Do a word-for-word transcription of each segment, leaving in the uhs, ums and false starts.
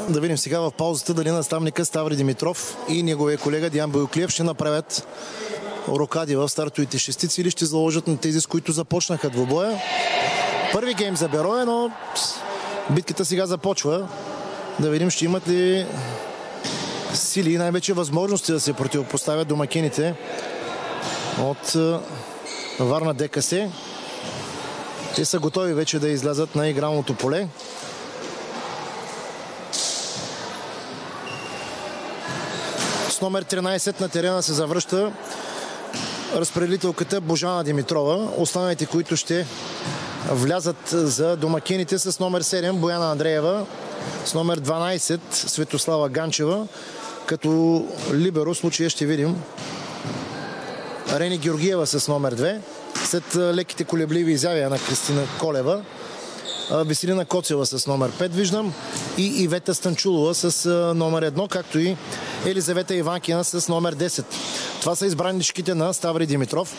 Да видим сега в паузата дали наставника Ставри Димитров и неговия колега Диан Боюклиев ще направят рокади в стартовите шестици или ще заложат на тези, с които започнаха двубоя. Първи гейм за Берое, но битката сега започва. Да видим ще имат ли сили и най-вече възможности да се противопоставят домакините от Варна ДКС. Те са готови вече да излязат на игралното поле. С номер тринайсет на терена се завръща разпределителката Божана Димитрова. Останалите, които ще влязат за домакините, с номер седем Бояна Андреева, с номер дванайсет Светослава Ганчева. Като либеро в случая ще видим Рени Георгиева с номер две. След леките колебливи изявия на Кристина Колева, Веселина Коцева с номер пет виждам и Ивета Станчулова с номер едно, както и Елизавета Иванкина с номер десет. Това са избраничките на Ставри Димитров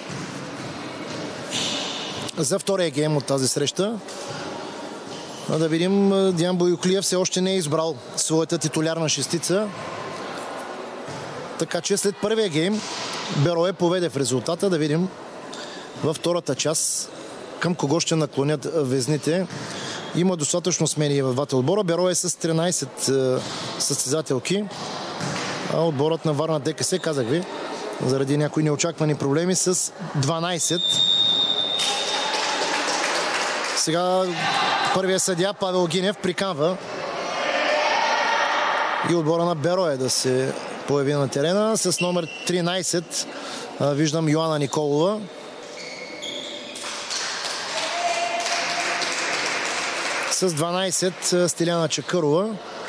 за втория гейм от тази среща. Да видим, Диан Боюклиев все още не е избрал своята титулярна шестица. Така че след първия гейм Берое поведе в резултата. Да видим във втората част към кого ще наклонят везните. Има достатъчно смени в двата отбора. Берое е с тринайсет състезателки. А отборът на Варна ДКС, казах ви, заради някои неочаквани проблеми, с дванайсет. Сега първия съдия Павел Гинев приканва и отбора на Берое да се появи на терена. С номер тринайсет виждам Йоана Николова. С дванайсет Стиляна Чакърова.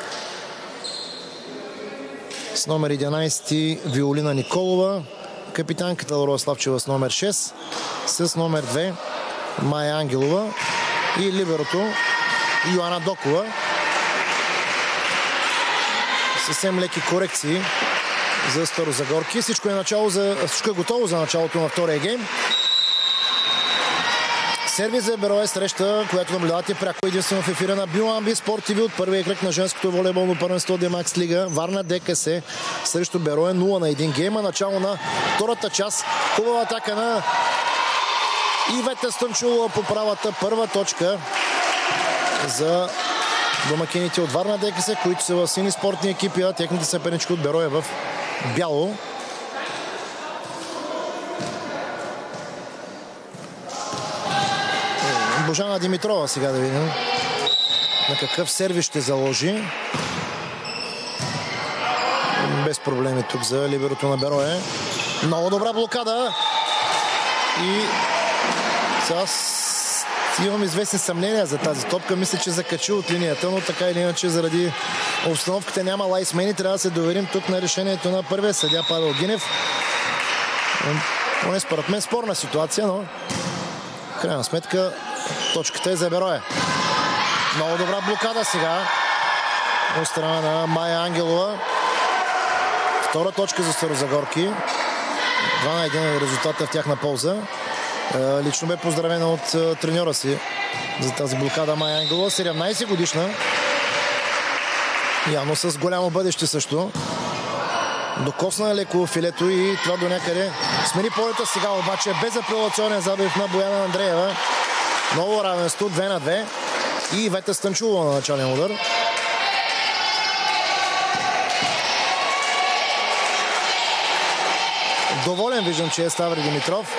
С номер единайсет Виолина Николова. Капитанката Лаура Славчева с номер шест. С номер две Майя Ангелова. И либерото Йоана Докова. Съвсем леки корекции за Старозагорки. Всичко е, начало за, всичко е готово за началото на втория гейм. Сервис за Берое, среща, която наблюдавате пряко единствено в ефира на Биоамби Спорт ТВ от първия кръг на женското волейболно първенство Демакс Лига. Варна ДКС срещу Берое, нула на един гейма. Начало на втората част. Хубава атака на Ивета Станчулова по правата. Първа точка за домакините от Варна ДКС, които са в сини спортни екипи, а техните съпернички от Берое в бяло. Божана Димитрова сега да видим на какъв сервис ще заложи. Без проблеми тук за либерото на Берое. Много добра блокада. И сега имам известни съмнения за тази топка. Мисля, че закачи от линията, но така или иначе заради обстановката няма лайсмени. Трябва да се доверим тук на решението на първия съдия Павел Гинев. Поне според мен спорна ситуация, но в крайна сметка точката е за Берое. Много добра блокада сега от страна на Майя Ангелова. Втора точка за Старозагорки. два на един резултата в тяхна полза. Лично бе поздравена от треньора си за тази блокада Майя Ангелова. седемнайсет годишна. Явно с голямо бъдеще също. Докосна леко филето и това до някъде смени полета. Сега обаче безапелационен забив на Бояна Андреева. Ново равенство, две на две. И Ивета Станчулова на начален удар. Доволен виждам, че е Ставри Димитров.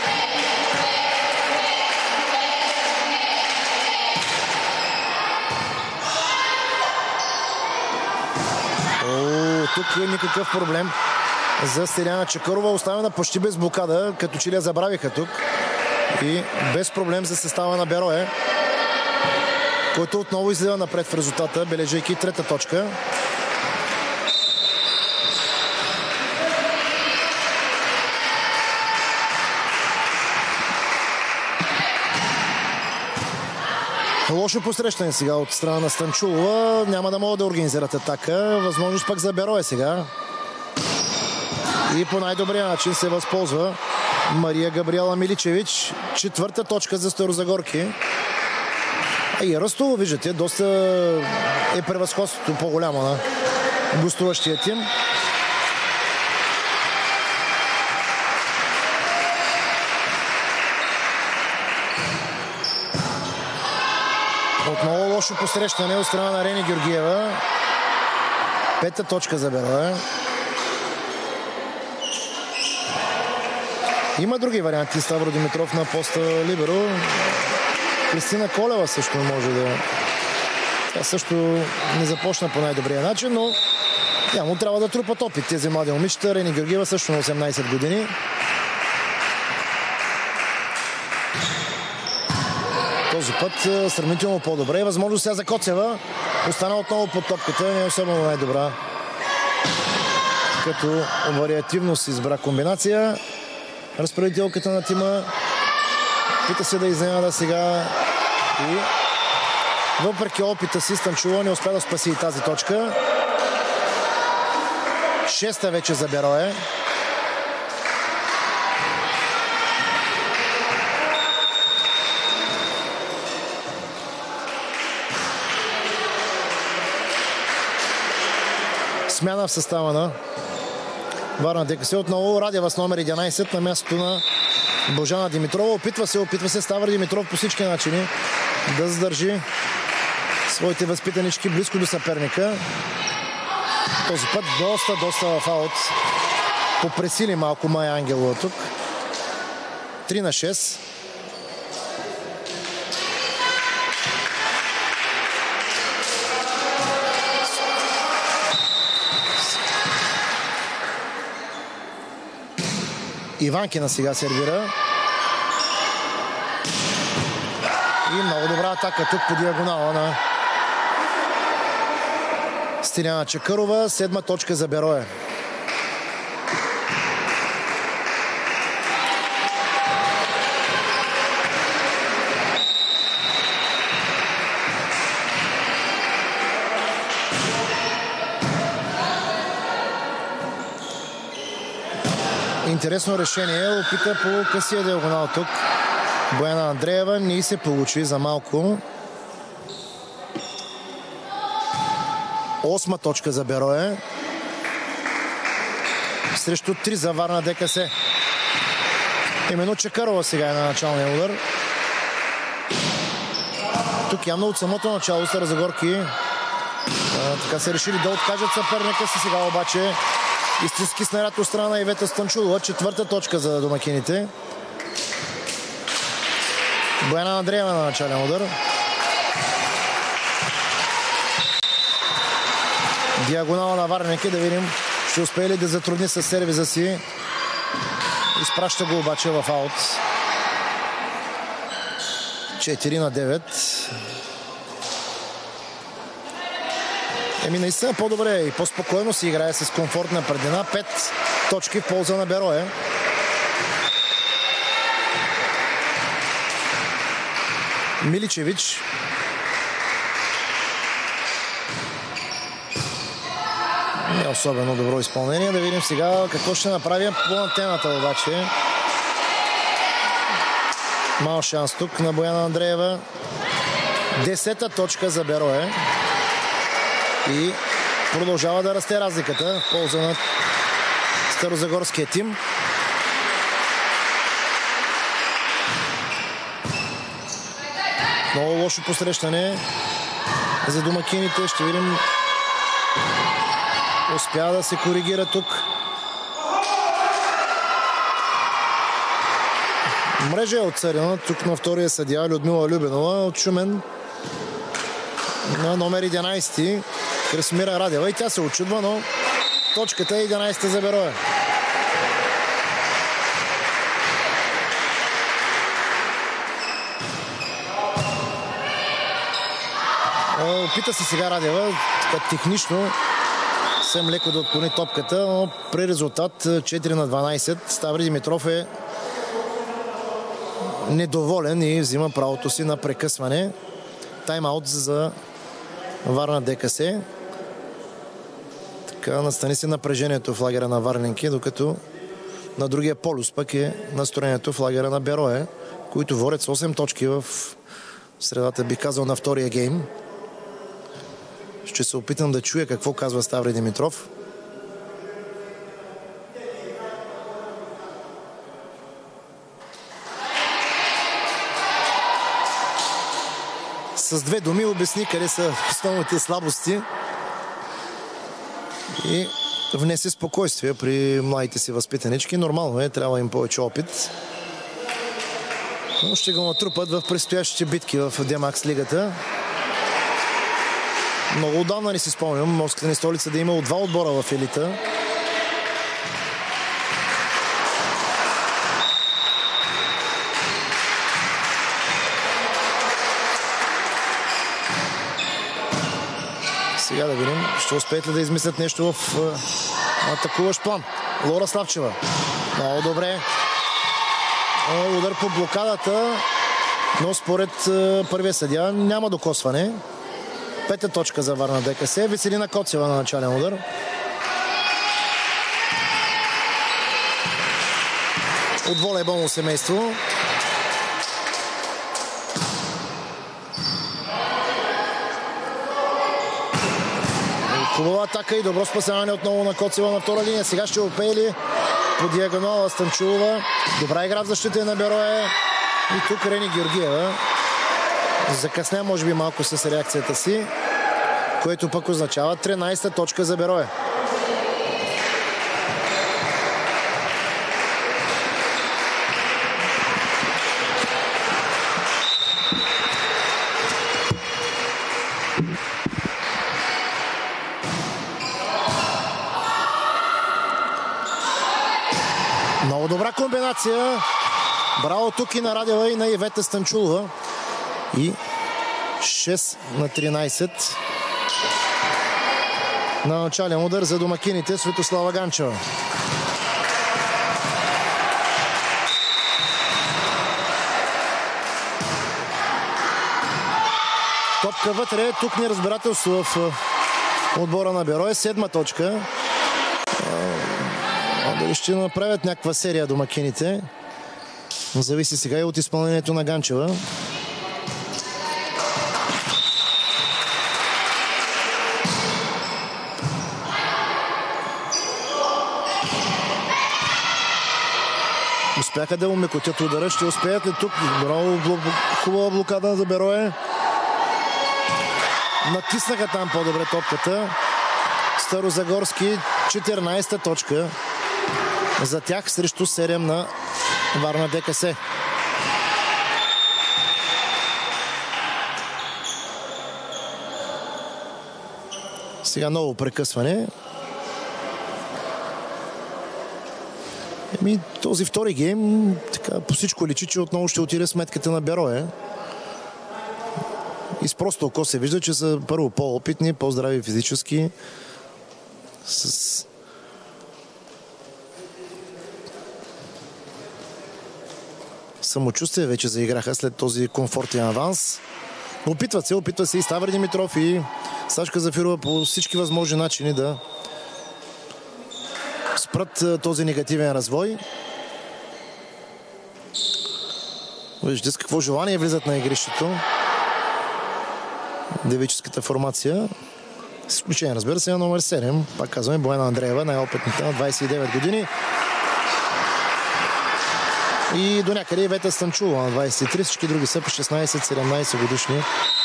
О, тук никакъв проблем за Стиляна Чакърова. Оставена почти без блокада, като че ли я забравиха тук. И без проблем за състава на Берое, който отново излиза напред в резултата, бележейки трета точка. Лошо посрещане сега от страна на Станчулова. Няма да могат да организират атака. Възможност пък за Берое сега. И по най-добрия начин се възползва Мария Габриела Миличевич. Четвърта точка за Старозагорки. А и ръстово, виждате, доста е превъзходството по-голямо на гостуващия тим. Отново лошо посрещане от страна на Рени Георгиева. Пета точка за Берое. Има други варианти. Ставро Димитров на поста либеро. Кристина Колева също може да... Тя също не започна по най-добрия начин, но явно трябва да трупат опит тези млади момичета. Рени Георгиева също на осемнайсет години. Този път сравнително по-добре. Възможно сега за Коцева. Остана отново под топката. Не е особено най-добра. Като вариативно си избра комбинация. Разпределителката на тима. Пита се да изненада сега. И въпреки опита си, Станчулова не успя да спаси и тази точка. Шеста вече за Берое. Смяна в състава на Варна ДКС. Отново Радева с номер единайсет на мястото на Божана Димитрова. Опитва се, опитва се Ставър Димитров по всички начини да задържи своите възпитанички близко до съперника. Този път доста, доста в аут. Попресили малко Майя Ангелова тук. три на шест. Иванкина сега сервира. И много добра атака тук по диагонала на Стиляна Чакърова. Седма точка за Берое. Интересно решение. Опита по късия диагонал тук Бояна Андреева. Не се получи за малко. Осма точка за Берое. Срещу три за Варна ДКС. Именно Чакърова сега е на началния удар. Тук явно от самото начало Старозагорки а, така се решили да откажат съперника си. Сега обаче истински снаряд от страна на Ивета Станчулова. Четвърта точка за домакините. Бояна Андреева на начален удар. Диагонала на Варненки. Да видим ще успее ли да затрудни със сервиза си. Изпраща го обаче в аут. четири на девет. Еми наистина по-добре и по-спокойно си играе с комфортна предина. Пет точки в полза на Берое. Миличевич. Не особено добро изпълнение. Да видим сега какво ще направи по антената обаче. Мал шанс тук на Бояна Андреева. Десета точка за Берое. И продължава да расте разликата в полза на старозагорския тим. Много лошо посрещане за домакините. Ще видим. Успя да се коригира тук. Мрежа е отсъдена тук на втория съдия Людмила Любенова от Шумен на номер единайсет Красимира Радева. И тя се очудва, но точката е единайсета за Берое. Опита се сега Радева технично съвсем леко да отклони топката, но при резултат четири на дванайсет Ставри Димитров е недоволен и взима правото си на прекъсване. Тайм-аут за Варна ДКС. Така настани се напрежението в лагера на Варненки, докато на другия полюс пък е настроението в лагера на Берое, които водят с осем точки в в средата, бих казал, на втория гейм. Ще се опитам да чуя какво казва Ставри Димитров. С две думи обясни къде са основните слабости и внесе спокойствие при младите си възпитанички. Нормално е, трябва им повече опит. Но ще го натрупат в предстоящите битки в Д-Макс лигата. Много отдавна не си спомням морската ни столица да е имало два отбора в елита. Сега да видим, ще успеят ли да измислят нещо в атакуващ план. Лора Славчева. Много добре. Удар по блокадата, но според първия съдия няма докосване. Пета точка за Варна ДКС. Веселина Коцева на начален удар. От волейболно семейство. Хубава атака и добро спасяване отново на Коцева на втора линия. Сега ще опее ли по диагонала Станчулова. Добра игра в защита на Берое. И тук Рени Георгиева закъсня може би малко с реакцията си, което пък означава тринайсета точка за Берое. Много добра комбинация. Браво тук и на Радева, и на Ивета Станчулова. И шест на тринайсет на начален удар за домакините Светослава Ганчева. Топка вътре. Тук неразбирателство в отбора на Берое. Седма точка. А дали ще направят някаква серия домакините? Зависи сега и от изпълнението на Ганчева. Успяха да умекотят удара. Ще успеят ли тук? Браво, хубава блокада за Берое. Натиснаха там по-добре топката. Старозагорски, четиринайсета точка за тях срещу седем на Варна ДКС. Сега ново прекъсване. Еми, този втори гейм така, по всичко личи, че отново ще отиде сметката на Берое. И с просто око се вижда, че са първо по-опитни, по-здрави физически. С самочувствие вече заиграха след този комфортен аванс. Опитват се, опитва се и Ставър Димитров, и Сашка Зафирова по всички възможни начини да спрат този негативен развой. Виждате с какво желание влизат на игрището. Девическата формация. С изключение, разбира се, на номер седем. Пак казваме, Бояна Андреева, най-опитната на двайсет и девет години. И до някъде Ивета Станчулова на двайсет и три. Всички други са по шестнайсет-седемнайсет годишни.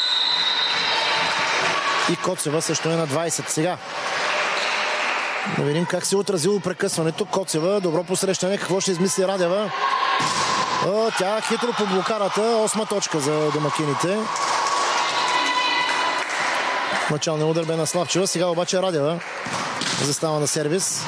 И Коцева също е на двайсет сега. Да видим как се е отразило прекъсването. Коцева, добро посрещане. Какво ще измисли Радева? О, тя хитро по блокарата. Осма точка за домакините. Началният удар бе на Славчева. Сега обаче Радева застава на сервис.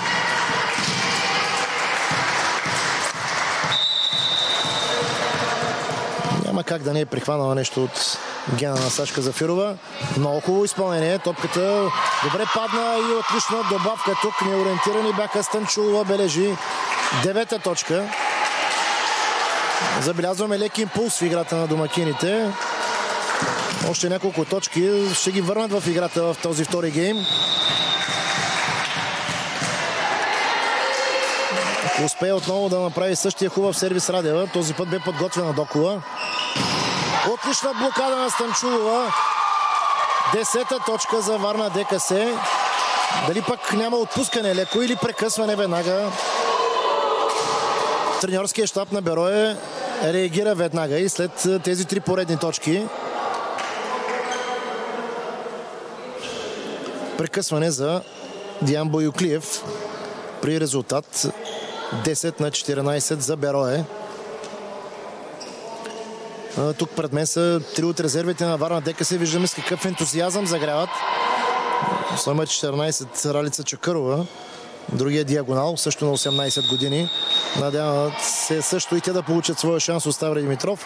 Няма как да не е прихванала нещо от гена на Сашка Зафирова. Много хубаво изпълнение. Топката добре падна и отлична добавка тук. Неориентирани бяха. Станчулова бележи девета точка. Забелязваме лек импулс в играта на домакините. Още няколко точки ще ги върнат в играта в този втори гейм. Успее отново да направи същия хубав сервис Радева. Този път бе подготвена Докова. Отлична блокада на Станчулова. Десета точка за Варна ДКС. Дали пък няма отпускане леко или прекъсване веднага? Треньорският щаб на Берое реагира веднага и след тези три поредни точки. Прекъсване за Диан Боюклиев при резултат десет на четиринайсет за Берое. Тук пред мен са три от резервите на Варна ДКС. Виждаме с какъв ентузиазъм загряват. С номер четиринайсет Ралица Чакърова. Другия диагонал, също на осемнайсет години. Надяват се също и те да получат своя шанс от Ставре Димитров.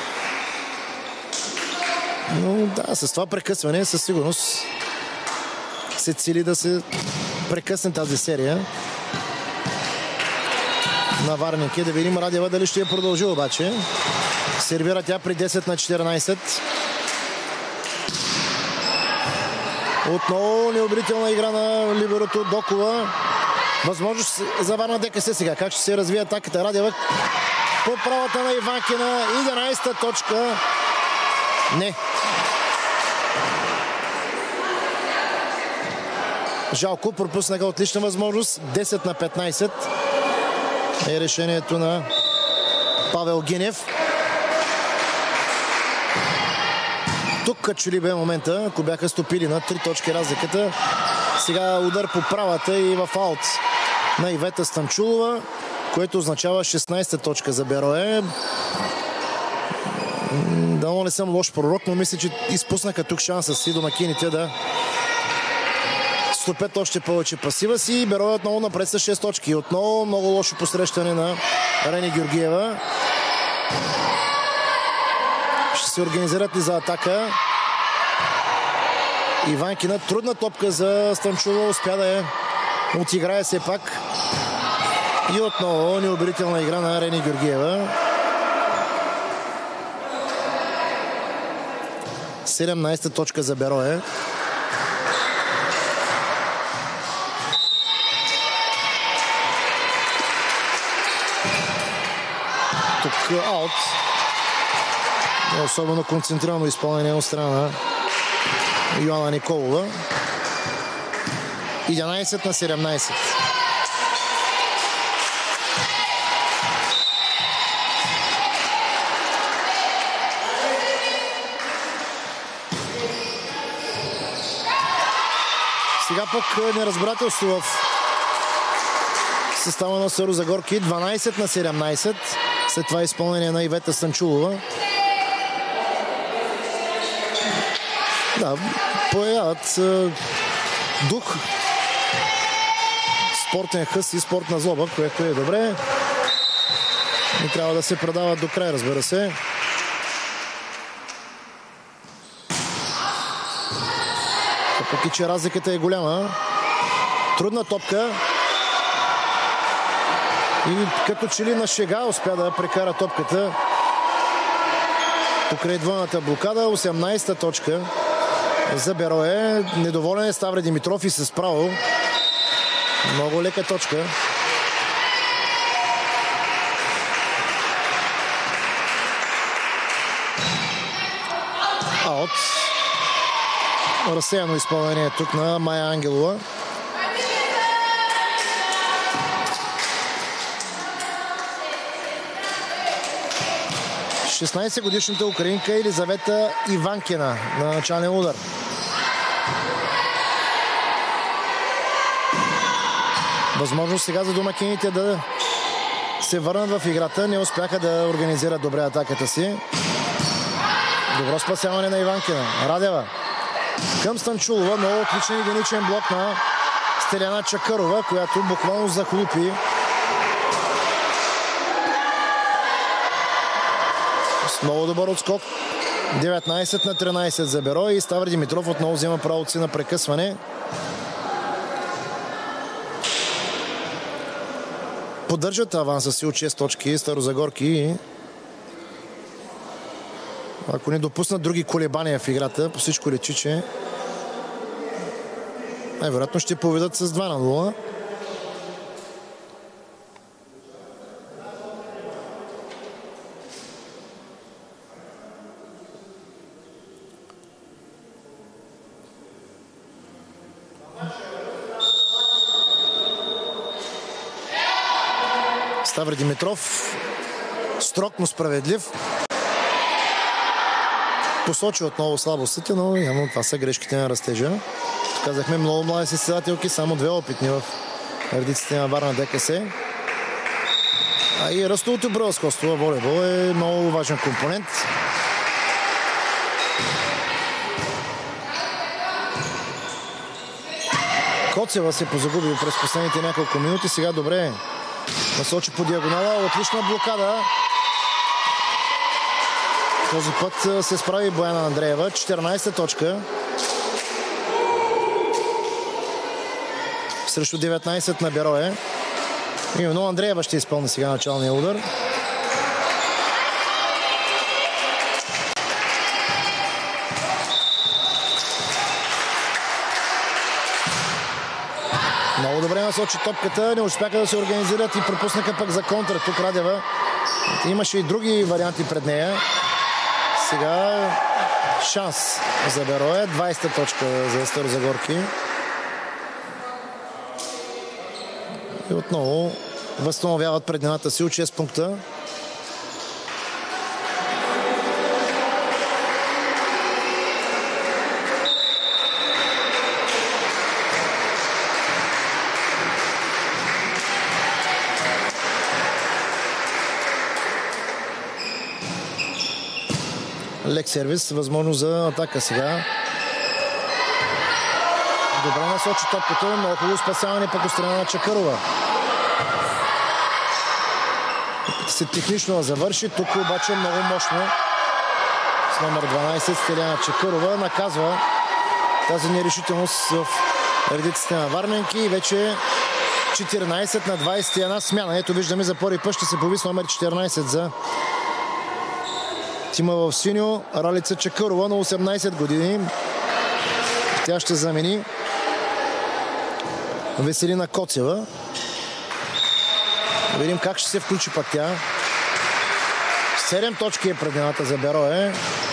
Но да, с това прекъсване със сигурност се цели да се прекъсне тази серия на варники. Да видим Радева дали ще я продължи обаче. Сервира тя при десет на четиринайсет. Отново необрителна игра на либерото Докова. Възможност за Варна ДКС сега. Как ще се развие атаката? Радева по правата на Иванкина. единайсета точка. Не. Жалко, пропуснаха отлична възможност. десет на петнайсет е решението на Павел Гинев. Тук като ли бе момента, ако бяха стопили на три точки разликата. Сега удар по правата и в аут на Ивета Станчулова, което означава шестнайсета точка за Берое. Дано не съм лош пророк, но мисля, че изпуснаха тук шанса си домакините да стопят още повече пасива си. Берое отново напред с шест точки. Отново много лошо посрещане на Рени Георгиева. Ще се организират ли за атака? Иванкина, трудна топка за Станчулова, успя да я отиграе все пак. И отново необорителна игра на Рени Георгиева. седемнайсета точка за Берое. Тук аут. Особено концентрирано изпълнение от страна на Йоана Николова. единайсет на седемнайсет. Сега пък неразбирателство в състава на Старозагорки. дванайсет на седемнайсет. След това изпълнение на Ивета Станчулова. Да, появяват е, дух, спортен хъс и спортна злоба, което е добре. И трябва да се предават до край, разбира се. Въпреки че разликата е голяма. Трудна топка. И като че ли на шега успя да прекара топката покрай двойната блокада. осемнайсета точка за Берое. Недоволен е Ставре Димитров и се справил. Много лека точка. Аут. Разсеяно изпълнение тук на Майя Ангелова. шестнайсетгодишната украинка Елизавета Иванкина на начален удар. Възможност сега за домакините да се върнат в играта. Не успяха да организират добре атаката си. Добро спасяване на Иванкина. Радева към Станчулова. Много отличен единичен блок на Стеляна Чакърова, която буквално захлупи с много добър отскок. деветнайсет на тринайсет за Берое и Ставре Димитров отново взема правото си на прекъсване. Поддържат аванса си от шест точки Старозагорки. Ако не допуснат други колебания в играта, по всичко лечи, че най-вероятно ще поведат с два на нула. Ставри Димитров. Строг, но справедлив. Посочи отново слабостите, но явно това са грешките на растежа. Казахме, много млади състезателки, само две опитни в редиците на Варна ДКС. А и ръстовото превъзходство във волейбол е много важен компонент. Коцева се позагуби през последните няколко минути. Сега добре насочи по диагонала. Отлична блокада. Този път се справи Бояна Андреева. четиринайсета точка. Срещу деветнайсет на Берое. Именно Андреева ще изпълни сега началния удар. Много добре насочи топката. Не успяха да се организират и пропуснаха пък за контра. Тук Радева имаше и други варианти пред нея. Сега шанс за Берое. двайсета точка за Старозагорки. И отново възстановяват преднината си от шест пункта. Лек сервис, възможно за атака сега. Добре насочи топката, много хубаво спасяване пък от страна на Чакърова. Се технично завърши, тук обаче много мощно. С номер дванайсет Стеляна Чакърова наказва тази нерешителност в редиците на варненки и вече четиринайсет на двайсет и една смяна. Ето виждаме за първи път ще се появи с номер четиринайсет за тима в синьо. Ралица Чакърова на осемнайсет години. Тя ще замени Веселина Коцева. Да видим как ще се включи пак тя. седем точки е предината за Берое.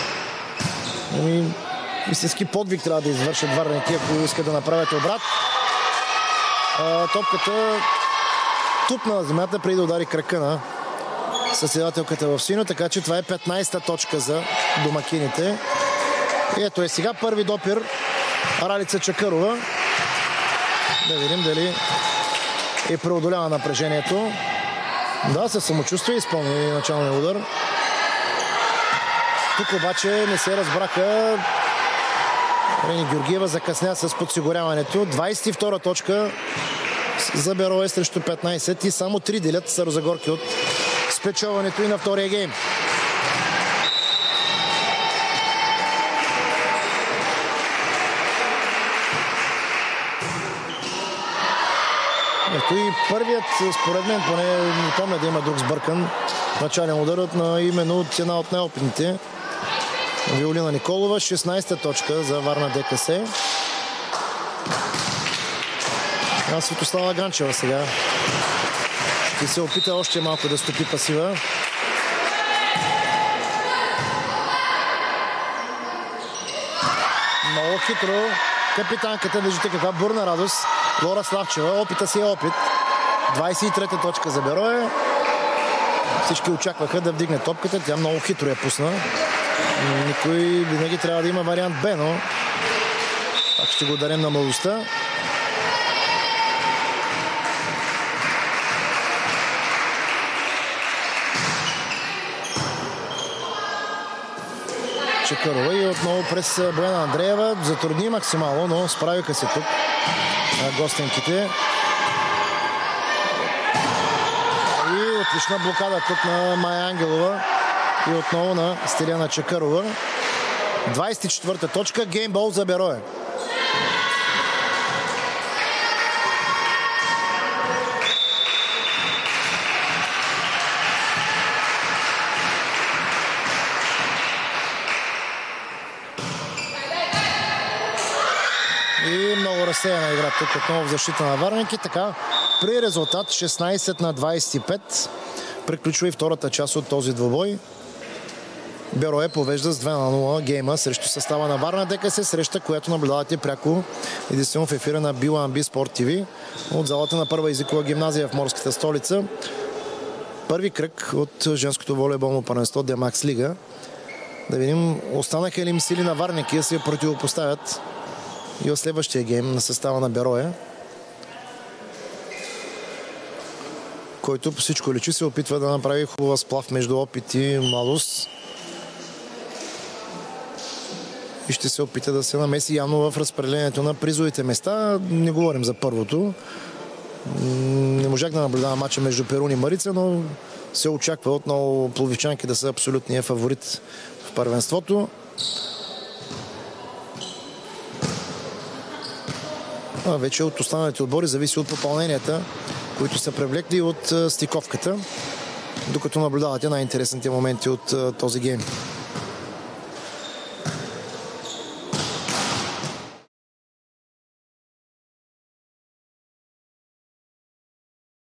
Истински подвиг трябва да извършат варненки, ако искат да направят обрат. А, топката тупна на земята преди да удари крака на съседателката в синьо, така че това е петнайсета точка за домакините. И ето е сега първи допир Ралица Чакърова. Да видим дали е преодолява напрежението. Да, със самочувствие изпълни началния удар. Тук обаче не се разбраха. Рени Георгиева закъсня с подсигуряването. двайсет и втора точка за Берое срещу петнайсет и само три делят Старозагорки от спечелването и на втория гейм. Ето и първият, според мен, поне не помня да има друг сбъркан начален удар на именно от една от най-опитните. Виолина Николова, шестнайсета точка за Варна ДКС. А Светослава Ганчева сега ще се опита още малко да стопи пасива. Много хитро. Капитанката, виждате каква бурна радост. Лора Славчева, опита си е опит. двайсет и трета точка за Берое. Всички очакваха да вдигне топката. Тя много хитро я пусна. Никой винаги трябва да има вариант Б, но пак ще го дарем на младостта. Чакърова и отново през Бояна Андреева. Затрудни максимално, но справиха се тук гостенките. И отлична блокада тук на Майя Ангелова и отново на Стеляна Чакърова. двайсет и четвърта точка. Геймбол за Берое. И много разсеяна игра тук отново в защита на варненки. Така, при резултат шестнайсет на двайсет и пет приключва и втората част от този двубой. Берое повежда с две на нула гейма срещу състава на Варна ДКС, среща, която наблюдавате пряко единствено в ефира на Би уан Би Спорт ТВ от залата на Първа езикова гимназия в морската столица. първи кръг от женското волейболно първенство Демакс Лига. Да видим, останаха ли им сили на Варники да се противопоставят и от следващия гейм на състава на Берое, който по всичко личи се опитва да направи хубава сплав между опит и младост. И ще се опита да се намеси явно в разпределението на призовите места. Не говорим за първото. Не можах да наблюдавам матча между Перун и Марица, но се очаква отново пловдивчанки да са абсолютния фаворит в първенството. А вече от останалите отбори зависи от попълненията, които са привлекли от стиковката, докато наблюдавате най-интересните моменти от този гейм.